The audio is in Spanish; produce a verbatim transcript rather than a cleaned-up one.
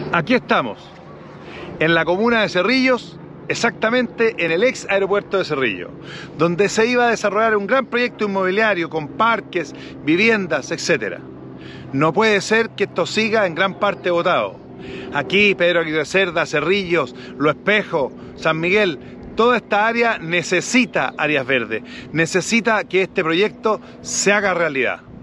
Aquí estamos, en la comuna de Cerrillos, exactamente en el ex aeropuerto de Cerrillo, donde se iba a desarrollar un gran proyecto inmobiliario con parques, viviendas, etcétera. No puede ser que esto siga en gran parte botado. Aquí, Pedro Aguirre Cerda, Cerrillos, Los Espejos, San Miguel, toda esta área necesita áreas verdes, necesita que este proyecto se haga realidad.